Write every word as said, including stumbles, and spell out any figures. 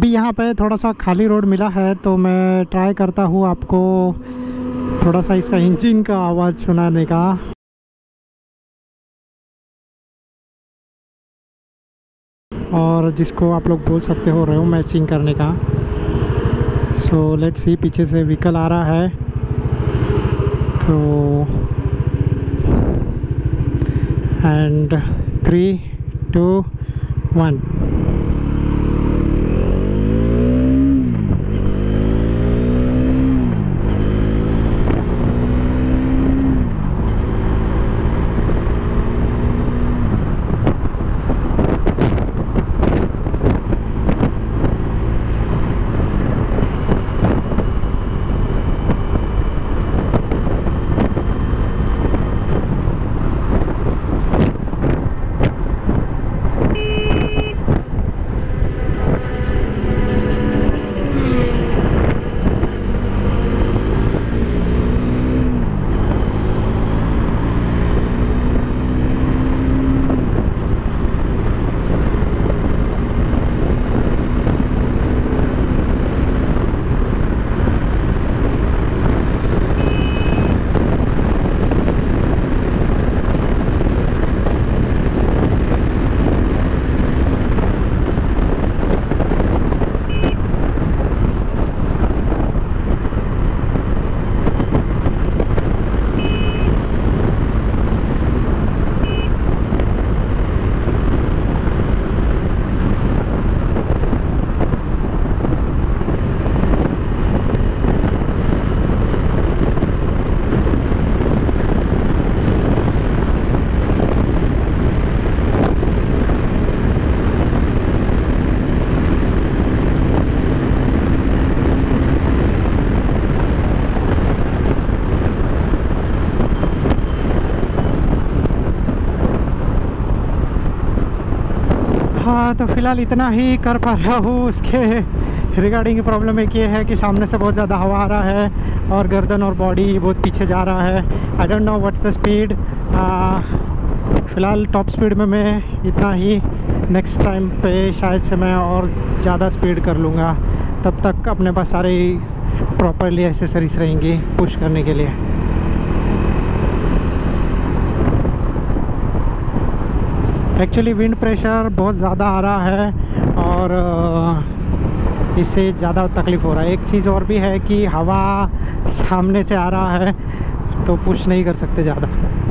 अभी यहाँ पे थोड़ा सा खाली रोड मिला है तो मैं ट्राई करता हूँ आपको थोड़ा सा इसका इंजन का आवाज़ सुनाने का। और जिसको आप लोग बोल सकते हो रेव मैचिंग करने का। सो लेट्स सी, पीछे से व्हीकल आ रहा है तो एंड थ्री टू वन। हाँ, तो फ़िलहाल इतना ही कर पा रहा हूँ। उसके रिगार्डिंग प्रॉब्लम एक ये है कि सामने से बहुत ज़्यादा हवा आ रहा है और गर्दन और बॉडी बहुत पीछे जा रहा है। I don't know what's the speed. फ़िलहाल टॉप स्पीड में मैं इतना ही। नेक्स्ट टाइम पे शायद से मैं और ज़्यादा स्पीड कर लूँगा। तब तक अपने पास सारे प्रॉपरली एसेसरीज रहेंगी पुश करने के लिए। एक्चुअली विंड प्रेशर बहुत ज़्यादा आ रहा है और इससे ज़्यादा तकलीफ़ हो रहा है। एक चीज़ और भी है कि हवा सामने से आ रहा है तो पुश नहीं कर सकते ज़्यादा।